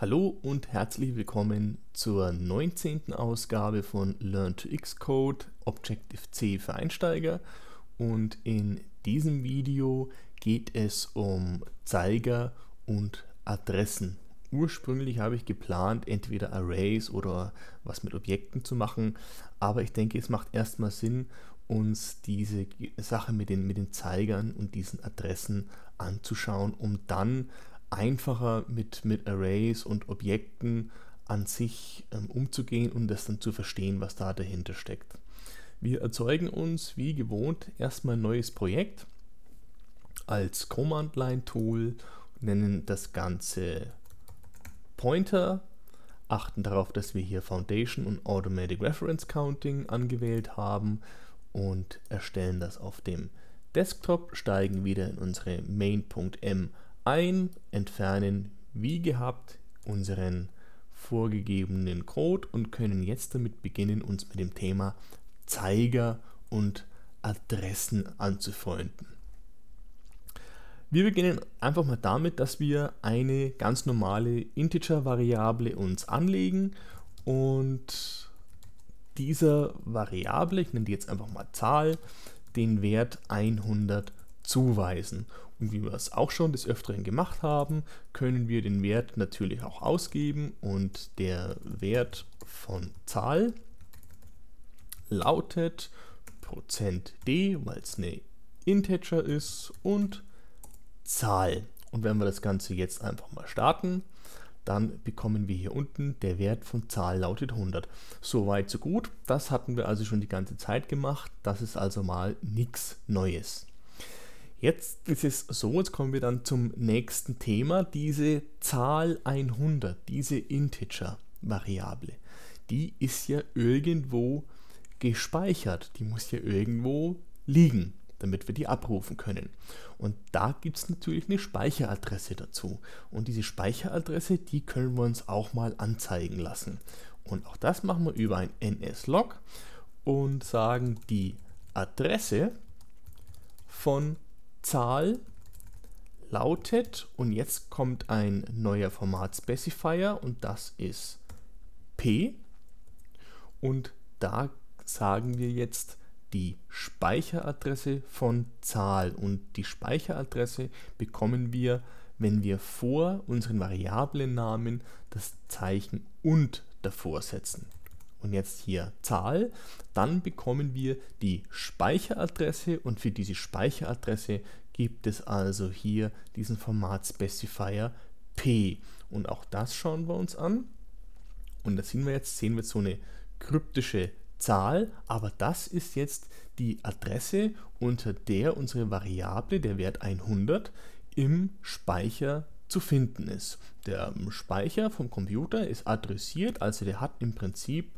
Hallo und herzlich willkommen zur 19. Ausgabe von Learn to Xcode Objective-C für Einsteiger, und in diesem Video geht es um Zeiger und Adressen. Ursprünglich habe ich geplant, entweder Arrays oder was mit Objekten zu machen, aber ich denke, es macht erstmal Sinn, uns diese Sache mit den Zeigern und diesen Adressen anzuschauen, um dann einfacher mit Arrays und Objekten an sich umzugehen und das dann zu verstehen, was da dahinter steckt. Wir erzeugen uns wie gewohnt erstmal ein neues Projekt als Command-Line-Tool, nennen das Ganze Pointer, achten darauf, dass wir hier Foundation und Automatic Reference Counting angewählt haben und erstellen das auf dem Desktop, steigen wieder in unsere main.m ein, entfernen wie gehabt unseren vorgegebenen Code und können jetzt damit beginnen, uns mit dem Thema Zeiger und Adressen anzufreunden. Wir beginnen einfach mal damit, dass wir eine ganz normale Integer-Variable uns anlegen und dieser Variable, ich nenne die jetzt einfach mal Zahl, den Wert 100 zuweisen. Und wie wir es auch schon des Öfteren gemacht haben, können wir den Wert natürlich auch ausgeben, und der Wert von Zahl lautet %d, weil es eine Integer ist, und Zahl. Und wenn wir das Ganze jetzt einfach mal starten, dann bekommen wir hier unten, der Wert von Zahl lautet 100. Soweit, so gut. Das hatten wir also schon die ganze Zeit gemacht. Das ist also mal nichts Neues. Jetzt ist es so, jetzt kommen wir dann zum nächsten Thema. Diese Zahl 100, diese Integer-Variable, die ist ja irgendwo gespeichert. Die muss ja irgendwo liegen, damit wir die abrufen können. Und da gibt es natürlich eine Speicheradresse dazu. Und diese Speicheradresse, die können wir uns auch mal anzeigen lassen. Und auch das machen wir über ein NSLog und sagen, die Adresse von Zahl lautet, und jetzt kommt ein neuer Format-Specifier und das ist P, und da sagen wir jetzt die Speicheradresse von Zahl, und die Speicheradresse bekommen wir, wenn wir vor unseren Variablennamen das Zeichen und davor setzen. Und jetzt hier Zahl, dann bekommen wir die Speicheradresse, und für diese Speicheradresse gibt es also hier diesen Format-Specifier P. Und auch das schauen wir uns an. Und da sehen wir jetzt so eine kryptische Zahl, aber das ist jetzt die Adresse, unter der unsere Variable, der Wert 100, im Speicher zu finden ist. Der Speicher vom Computer ist adressiert, also der hat im Prinzip,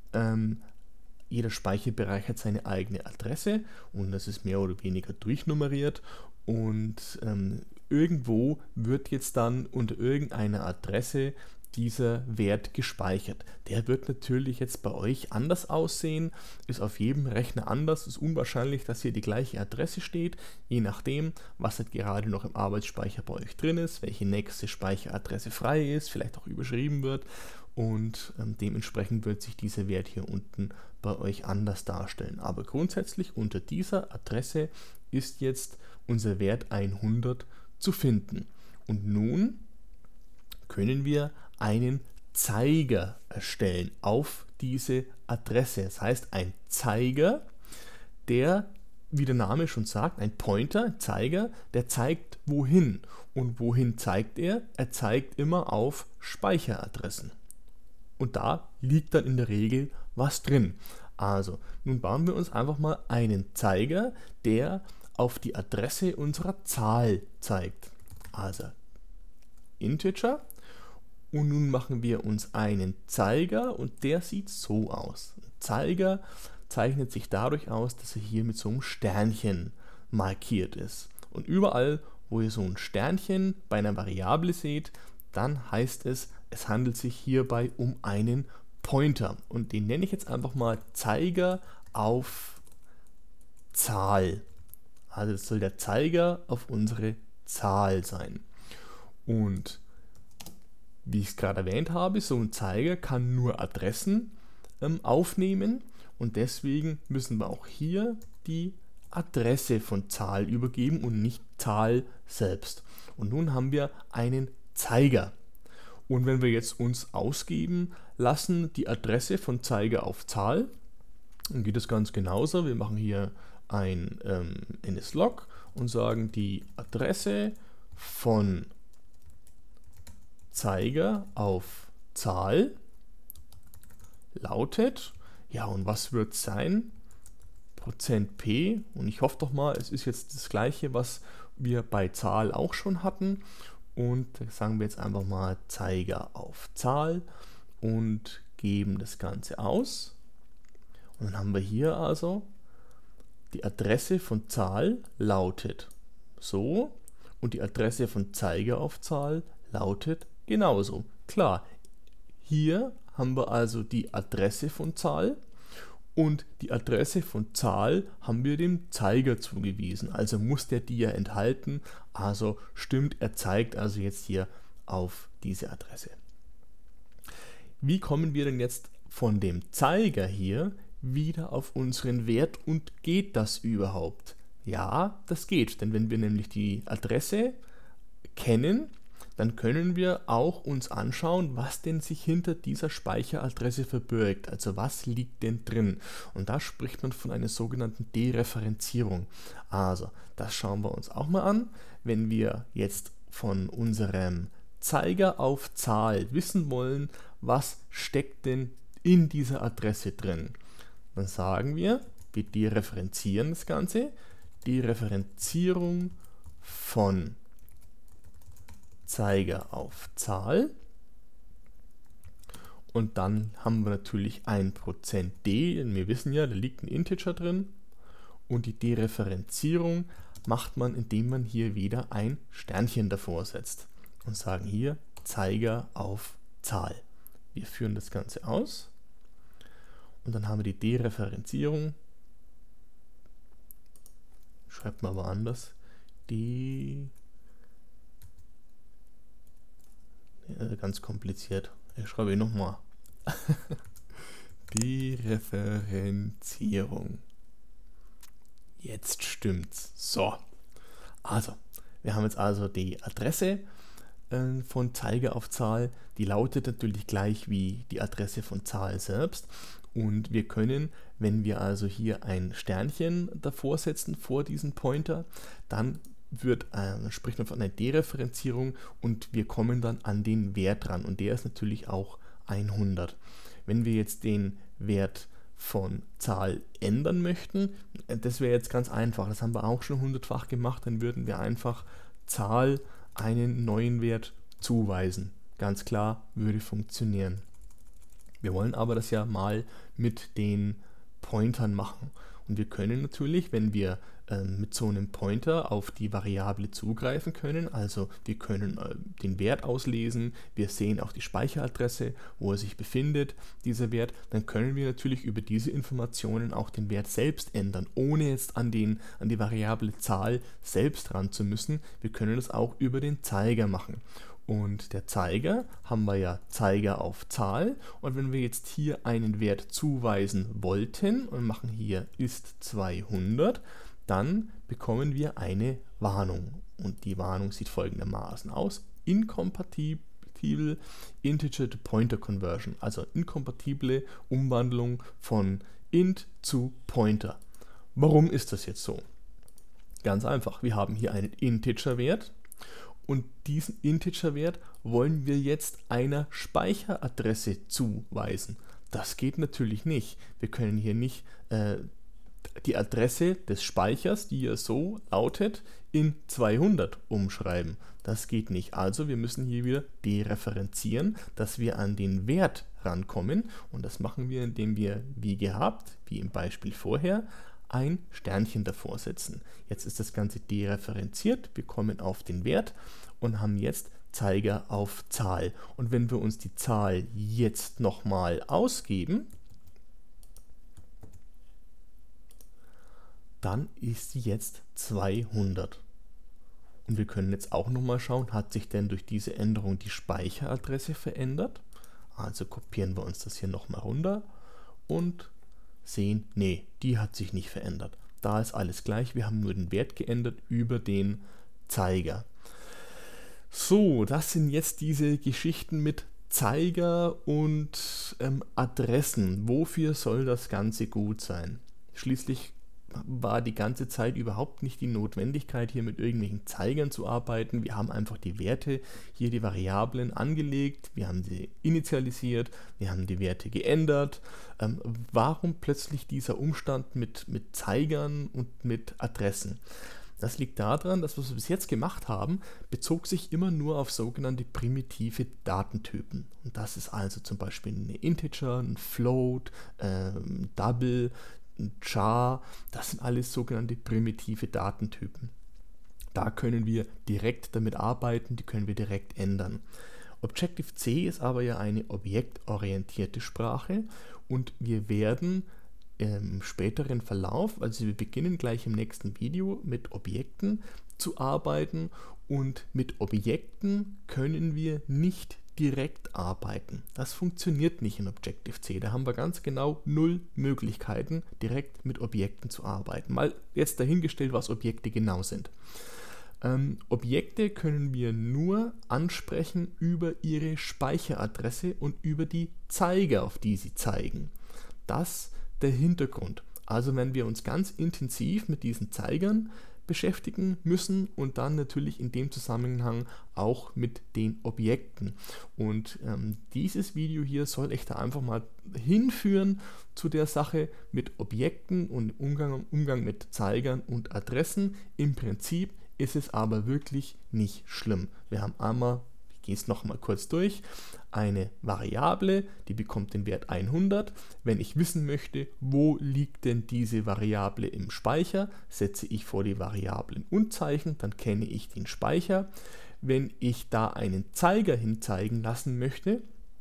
jeder Speicherbereich hat seine eigene Adresse, und das ist mehr oder weniger durchnummeriert, und irgendwo wird jetzt dann unter irgendeiner Adresse dieser Wert gespeichert. Der wird natürlich jetzt bei euch anders aussehen, ist auf jedem Rechner anders, ist unwahrscheinlich, dass hier die gleiche Adresse steht, je nachdem, was halt gerade noch im Arbeitsspeicher bei euch drin ist, welche nächste Speicheradresse frei ist, vielleicht auch überschrieben wird, und dementsprechend wird sich dieser Wert hier unten bei euch anders darstellen. Aber grundsätzlich unter dieser Adresse ist jetzt unser Wert 100 zu finden. Und nun können wir einen Zeiger erstellen auf diese Adresse. Das heißt, ein Zeiger, der, wie der Name schon sagt, ein Pointer, Zeiger, der zeigt wohin. Und wohin zeigt er? Er zeigt immer auf Speicheradressen. Und da liegt dann in der Regel was drin. Also, nun bauen wir uns einfach mal einen Zeiger, der auf die Adresse unserer Zahl zeigt. Also, Integer. Und nun machen wir uns einen Zeiger, und der sieht so aus. Ein Zeiger zeichnet sich dadurch aus, dass er hier mit so einem Sternchen markiert ist. Und überall, wo ihr so ein Sternchen bei einer Variable seht, dann heißt es, es handelt sich hierbei um einen Pointer. Und den nenne ich jetzt einfach mal Zeiger auf Zahl. Also das soll der Zeiger auf unsere Zahl sein. Und wie ich es gerade erwähnt habe, so ein Zeiger kann nur Adressen aufnehmen und deswegen müssen wir auch hier die Adresse von Zahl übergeben und nicht Zahl selbst. Und nun haben wir einen Zeiger. Und wenn wir jetzt uns ausgeben lassen, die Adresse von Zeiger auf Zahl, dann geht es ganz genauso. Wir machen hier ein NSLog und sagen, die Adresse von Zeiger auf Zahl lautet, ja, und was wird es sein? %p, und ich hoffe doch mal, es ist jetzt das gleiche, was wir bei Zahl auch schon hatten. Und sagen wir jetzt einfach mal Zeiger auf Zahl und geben das Ganze aus. Und dann haben wir hier also die Adresse von Zahl lautet so und die Adresse von Zeiger auf Zahl lautet genauso. Klar, hier haben wir also die Adresse von Zahl und die Adresse von Zahl haben wir dem Zeiger zugewiesen. Also muss der die ja enthalten. Also stimmt, er zeigt also jetzt hier auf diese Adresse. Wie kommen wir denn jetzt von dem Zeiger hier wieder auf unseren Wert und geht das überhaupt? Ja, das geht, denn wenn wir nämlich die Adresse kennen, dann können wir auch uns anschauen, was denn sich hinter dieser Speicheradresse verbirgt. Also was liegt denn drin? Und da spricht man von einer sogenannten Dereferenzierung. Also, das schauen wir uns auch mal an. Wenn wir jetzt von unserem Zeiger auf Zahl wissen wollen, was steckt denn in dieser Adresse drin, dann sagen wir dereferenzieren das Ganze. Dereferenzierung von Zeiger auf Zahl und dann haben wir natürlich ein %d, denn wir wissen ja, da liegt ein Integer drin und die Dereferenzierung macht man, indem man hier wieder ein Sternchen davor setzt und sagen hier Zeiger auf Zahl. Wir führen das Ganze aus und dann haben wir die Dereferenzierung, schreibt man aber anders, ganz kompliziert. Ich schreibe hier nochmal. Dereferenzierung. Jetzt stimmt's. So. Also, wir haben jetzt also die Adresse von Zeiger auf Zahl. Die lautet natürlich gleich wie die Adresse von Zahl selbst. Und wir können, wenn wir also hier ein Sternchen davor setzen vor diesen Pointer, dann spricht man von einer Dereferenzierung und wir kommen dann an den Wert ran und der ist natürlich auch 100. Wenn wir jetzt den Wert von Zahl ändern möchten, das wäre jetzt ganz einfach, das haben wir auch schon 100-fach gemacht, dann würden wir einfach Zahl einen neuen Wert zuweisen. Ganz klar, würde funktionieren. Wir wollen aber das ja mal mit den Pointern machen. Und wir können natürlich, wenn wir mit so einem Pointer auf die Variable zugreifen können, also wir können den Wert auslesen, wir sehen auch die Speicheradresse, wo er sich befindet, dieser Wert, dann können wir natürlich über diese Informationen auch den Wert selbst ändern, ohne jetzt an die Variable Zahl selbst ran zu müssen. Wir können das auch über den Zeiger machen. Und der Zeiger haben wir ja Zeiger auf Zahl und wenn wir jetzt hier einen Wert zuweisen wollten und machen hier ist 200, dann bekommen wir eine Warnung und die Warnung sieht folgendermaßen aus: Inkompatibel Integer to Pointer Conversion, also inkompatible Umwandlung von Int zu Pointer. Warum ist das jetzt so? Ganz einfach, wir haben hier einen Integer-Wert. Und diesen Integer-Wert wollen wir jetzt einer Speicheradresse zuweisen. Das geht natürlich nicht. Wir können hier nicht die Adresse des Speichers, die ja so lautet, in 200 umschreiben. Das geht nicht. Also wir müssen hier wieder dereferenzieren, dass wir an den Wert rankommen. Und das machen wir, indem wir, wie gehabt, wie im Beispiel vorher, ein Sternchen davor setzen. Jetzt ist das Ganze dereferenziert, wir kommen auf den Wert und haben jetzt Zeiger auf Zahl. Und wenn wir uns die Zahl jetzt nochmal ausgeben, dann ist sie jetzt 200. Und wir können jetzt auch nochmal schauen, hat sich denn durch diese Änderung die Speicheradresse verändert? Also kopieren wir uns das hier nochmal runter und sehen, nee, die hat sich nicht verändert. Da ist alles gleich, wir haben nur den Wert geändert über den Zeiger. So, das sind jetzt diese Geschichten mit Zeiger und Adressen. Wofür soll das Ganze gut sein? Schließlich war die ganze Zeit überhaupt nicht die Notwendigkeit, hier mit irgendwelchen Zeigern zu arbeiten. Wir haben einfach die Werte, hier die Variablen angelegt, wir haben sie initialisiert, wir haben die Werte geändert. Warum plötzlich dieser Umstand mit Zeigern und mit Adressen? Das liegt daran, dass was wir bis jetzt gemacht haben, bezog sich immer nur auf sogenannte primitive Datentypen. Und das ist also zum Beispiel eine Integer, ein Float, ein Double, ein Char, das sind alles sogenannte primitive Datentypen. Da können wir direkt damit arbeiten, die können wir direkt ändern. Objective-C ist aber ja eine objektorientierte Sprache und wir werden im späteren Verlauf, also wir beginnen gleich im nächsten Video mit Objekten zu arbeiten und mit Objekten können wir nicht direkt arbeiten. Das funktioniert nicht in Objective-C. Da haben wir ganz genau 0 Möglichkeiten, direkt mit Objekten zu arbeiten. Mal jetzt dahingestellt, was Objekte genau sind. Objekte können wir nur ansprechen über ihre Speicheradresse und über die Zeiger, auf die sie zeigen. Das der Hintergrund. Also wenn wir uns ganz intensiv mit diesen Zeigern beschäftigen müssen und dann natürlich in dem Zusammenhang auch mit den Objekten. Und dieses Video hier soll echt da einfach mal hinführen zu der Sache mit Objekten und Umgang mit Zeigern und Adressen. Im Prinzip ist es aber wirklich nicht schlimm. Wir haben einmal, ich gehe es nochmal kurz durch, eine Variable, die bekommt den Wert 100. Wenn ich wissen möchte, wo liegt denn diese Variable im Speicher, setze ich vor die Variablen Unzeichen, dann kenne ich den Speicher. Wenn ich da einen Zeiger hinzeigen lassen möchte,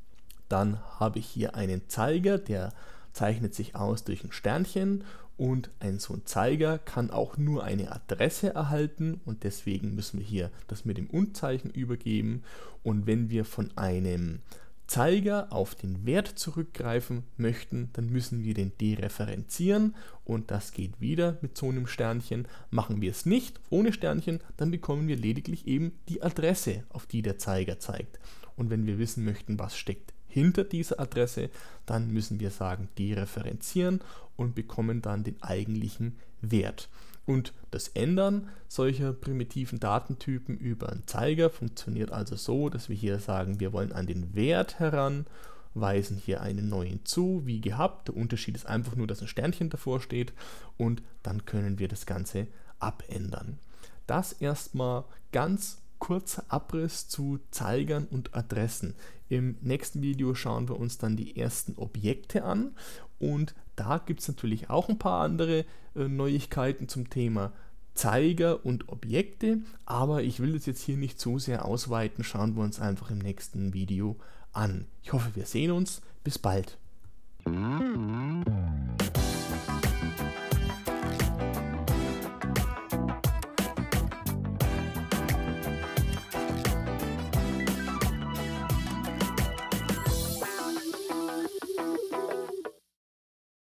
dann habe ich hier einen Zeiger, der zeichnet sich aus durch ein Sternchen und so ein Zeiger kann auch nur eine Adresse erhalten und deswegen müssen wir hier das mit dem Unzeichen übergeben und wenn wir von einem Zeiger auf den Wert zurückgreifen möchten, dann müssen wir den dereferenzieren und das geht wieder mit so einem Sternchen. Machen wir es nicht ohne Sternchen, dann bekommen wir lediglich eben die Adresse, auf die der Zeiger zeigt. Und wenn wir wissen möchten, was steckt hinter dieser Adresse, dann müssen wir sagen dereferenzieren und bekommen dann den eigentlichen Wert. Und das Ändern solcher primitiven Datentypen über einen Zeiger funktioniert also so, dass wir hier sagen, wir wollen an den Wert heran, weisen hier einen neuen zu, wie gehabt. Der Unterschied ist einfach nur, dass ein Sternchen davor steht und dann können wir das Ganze abändern. Das erstmal ganz kurzer Abriss zu Zeigern und Adressen. Im nächsten Video schauen wir uns dann die ersten Objekte an und da gibt es natürlich auch ein paar andere Neuigkeiten zum Thema Zeiger und Objekte, aber ich will das jetzt hier nicht so sehr ausweiten, schauen wir uns einfach im nächsten Video an. Ich hoffe, wir sehen uns. Bis bald.